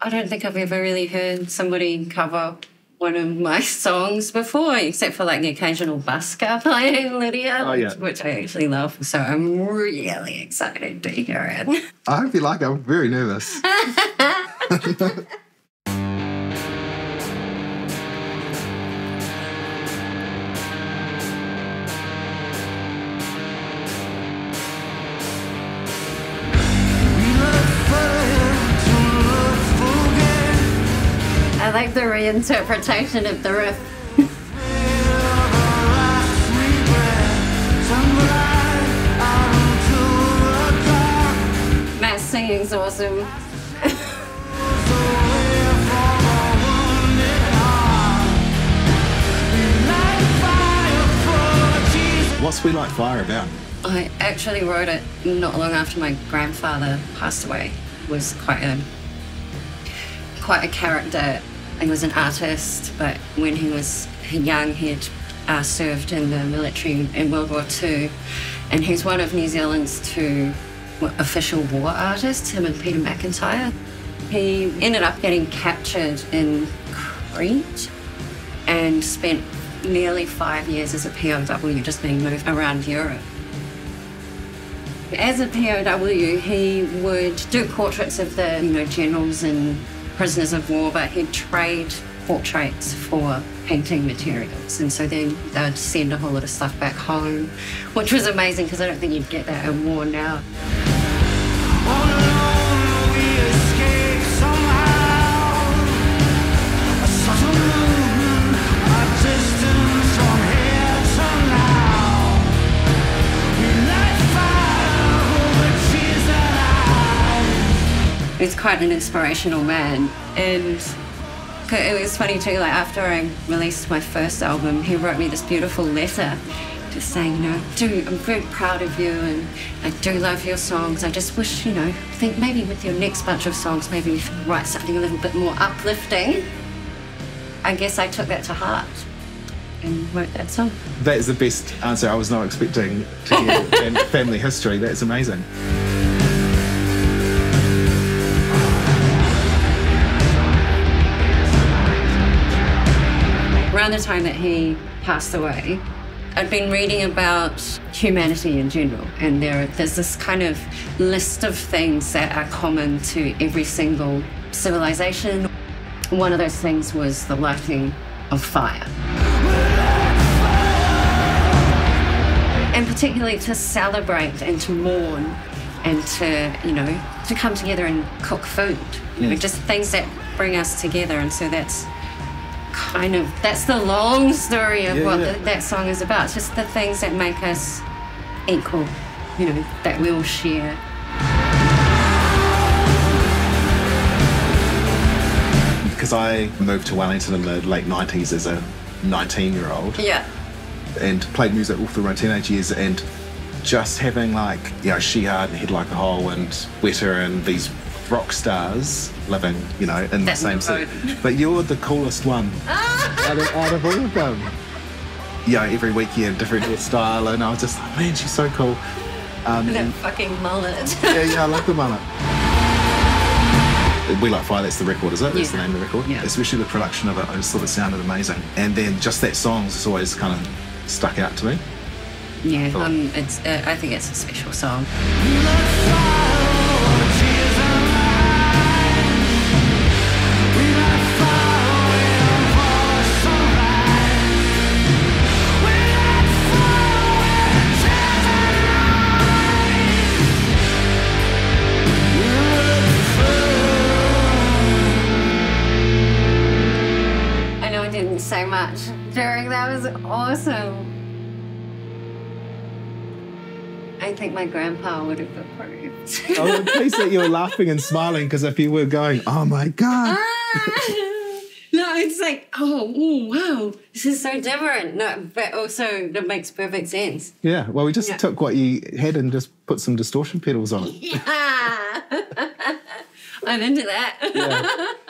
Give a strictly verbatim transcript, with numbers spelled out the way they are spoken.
I don't think I've ever really heard somebody cover one of my songs before, except for like the occasional busker playing Lydia, oh, yeah. which, which I actually love. So I'm really excited to hear it. I hope you like it. I'm very nervous. I like the reinterpretation of the riff. Matt's singing's awesome. What's We Like Fire about? I actually wrote it not long after my grandfather passed away. It was quite a quite a character. He was an artist, but when he was young, he'd uh, served in the military in World War Two, and he's one of New Zealand's two official war artists, him and Peter McIntyre. He ended up getting captured in Crete and spent nearly five years as a P O W, just being moved around Europe. As a P O W, he would do portraits of the, you know, generals and prisoners of war, but he'd trade portraits for painting materials, and so then they'd send a whole lot of stuff back home, which was amazing because I don't think you'd get that in war now. He's quite an inspirational man, and it was funny too, like after I released my first album, he wrote me this beautiful letter just saying, you know, dude, I'm very proud of you and I do love your songs. I just wish, you know, I think maybe with your next bunch of songs, maybe you should write something a little bit more uplifting. I guess I took that to heart and wrote that song. That is the best answer I was not expecting to hear in family history. That's amazing. Around the time that he passed away, I'd been reading about humanity in general, and there, there's this kind of list of things that are common to every single civilization. One of those things was the lighting of fire. And particularly to celebrate and to mourn and to, you know, to come together and cook food. You know, just things that bring us together, and so that's kind of, that's the long story of yeah, what yeah. The, that song is about. It's just the things that make us equal, you know, that we all share. Because I moved to Wellington in the late nineties as a nineteen-year-old. Yeah. And played music all through my teenage years, and just having like, you know, Shihad and Head Like a Hole and Weta and these rock stars living, you know, in the same city. But you're the coolest one out, of, out of all of them. Yeah, every weekend, different hairstyle, and I was just like, man, she's so cool. Um, that fucking mullet. yeah, yeah, I love the mullet. We Like Fire, that's the record, is it? That's yeah. the name of the record? Yeah. Especially the production of it, I just thought it sounded amazing. And then just that song's just always kind of stuck out to me. Yeah, um, it's, uh, I think it's a special song. So much during that was awesome. I think my grandpa would have approved. Oh, please that you were laughing and smiling, because if you were going, oh my god. Ah! No, it's like, oh, ooh, wow, this is so different. No, but also that makes perfect sense. Yeah, well, we just yeah. took what you had and just put some distortion pedals on it. Yeah. I'm into that. Yeah.